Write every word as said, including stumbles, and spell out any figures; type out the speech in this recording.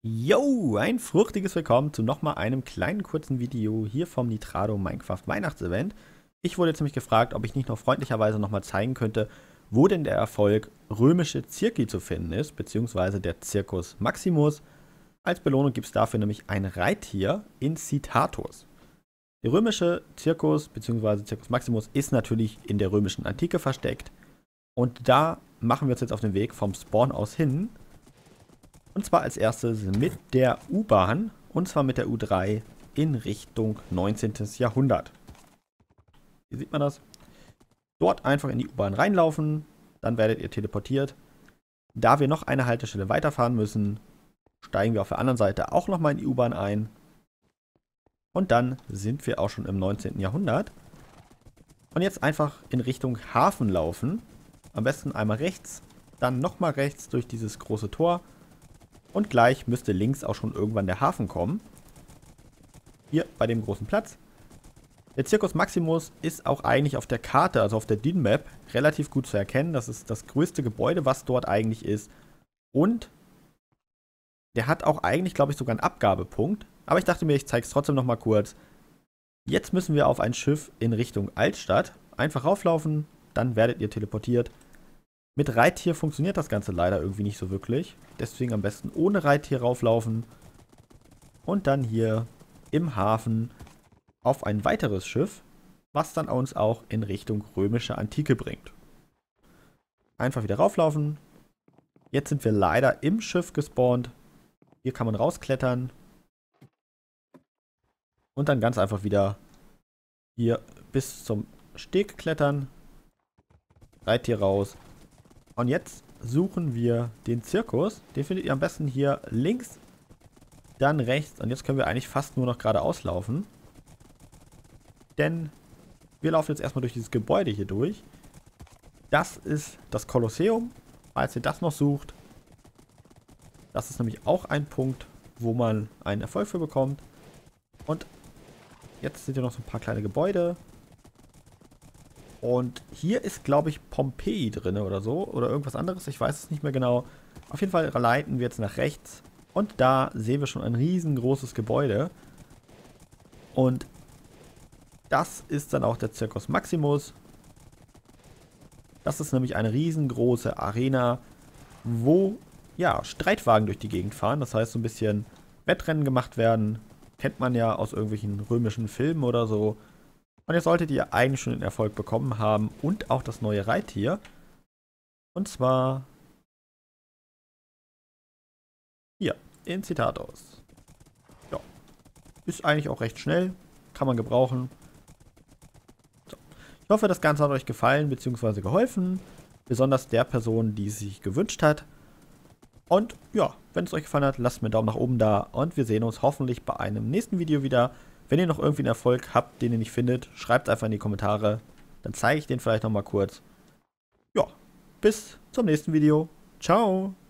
Yo, ein fruchtiges Willkommen zu nochmal einem kleinen kurzen Video hier vom Nitrado Minecraft Weihnachtsevent. Ich wurde jetzt nämlich gefragt, ob ich nicht noch freundlicherweise nochmal zeigen könnte, wo denn der Erfolg römische Circi zu finden ist, beziehungsweise der Circus Maximus. Als Belohnung gibt es dafür nämlich ein Reittier in Citatus. Der römische Circus, beziehungsweise Circus Maximus, ist natürlich in der römischen Antike versteckt. Und da machen wir uns jetzt auf den Weg vom Spawn aus hin. Und zwar als erstes mit der U-Bahn, und zwar mit der U drei in Richtung neunzehntes Jahrhundert. Hier sieht man das. Dort einfach in die U-Bahn reinlaufen, dann werdet ihr teleportiert. Da wir noch eine Haltestelle weiterfahren müssen, steigen wir auf der anderen Seite auch nochmal in die U-Bahn ein. Und dann sind wir auch schon im neunzehnten Jahrhundert. Und jetzt einfach in Richtung Hafen laufen. Am besten einmal rechts, dann nochmal rechts durch dieses große Tor. Und gleich müsste links auch schon irgendwann der Hafen kommen. Hier bei dem großen Platz. Der Circus Maximus ist auch eigentlich auf der Karte, also auf der D I N-Map, relativ gut zu erkennen. Das ist das größte Gebäude, was dort eigentlich ist. Und der hat auch eigentlich, glaube ich, sogar einen Abgabepunkt. Aber ich dachte mir, ich zeige es trotzdem nochmal kurz. Jetzt müssen wir auf ein Schiff in Richtung Altstadt. Einfach rauflaufen, dann werdet ihr teleportiert. Mit Reittier funktioniert das Ganze leider irgendwie nicht so wirklich. Deswegen am besten ohne Reittier rauflaufen. Und dann hier im Hafen auf ein weiteres Schiff, was dann uns auch in Richtung römische Antike bringt. Einfach wieder rauflaufen. Jetzt sind wir leider im Schiff gespawnt. Hier kann man rausklettern. Und dann ganz einfach wieder hier bis zum Steg klettern. Reittier raus. Und jetzt suchen wir den Zirkus. Den findet ihr am besten hier links, dann rechts. Und jetzt können wir eigentlich fast nur noch geradeaus laufen. Denn wir laufen jetzt erstmal durch dieses Gebäude hier durch. Das ist das Kolosseum, falls ihr das noch sucht. Das ist nämlich auch ein Punkt, wo man einen Erfolg für bekommt. Und jetzt sind hier noch so ein paar kleine Gebäude. Und hier ist, glaube ich, Pompeji drin oder so. Oder irgendwas anderes. Ich weiß es nicht mehr genau. Auf jeden Fall leiten wir jetzt nach rechts. Und da sehen wir schon ein riesengroßes Gebäude. Und das ist dann auch der Circus Maximus. Das ist nämlich eine riesengroße Arena, wo ja, Streitwagen durch die Gegend fahren. Das heißt, so ein bisschen Wettrennen gemacht werden. Kennt man ja aus irgendwelchen römischen Filmen oder so. Und jetzt solltet ihr eigentlich schon den Erfolg bekommen haben und auch das neue Reittier. Und zwar hier, in Citatus. Ja, ist eigentlich auch recht schnell, kann man gebrauchen. So. Ich hoffe, das Ganze hat euch gefallen bzw. geholfen. Besonders der Person, die es sich gewünscht hat. Und ja, wenn es euch gefallen hat, lasst mir einen Daumen nach oben da. Und wir sehen uns hoffentlich bei einem nächsten Video wieder. Wenn ihr noch irgendwie einen Erfolg habt, den ihr nicht findet, schreibt einfach in die Kommentare. Dann zeige ich den vielleicht nochmal kurz. Ja, bis zum nächsten Video. Ciao.